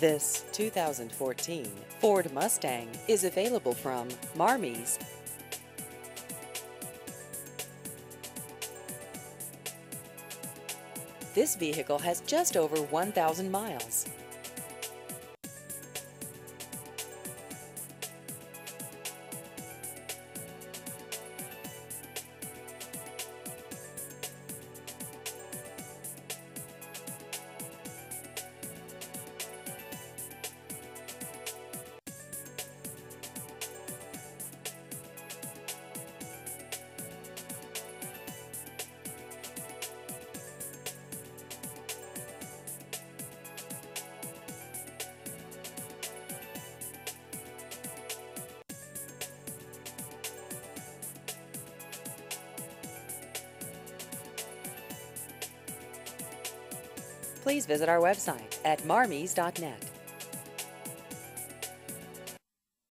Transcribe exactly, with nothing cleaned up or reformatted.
This two thousand fourteen Ford Mustang is available from Marmies. This vehicle has just over one thousand miles. Please visit our website at marmies dot net.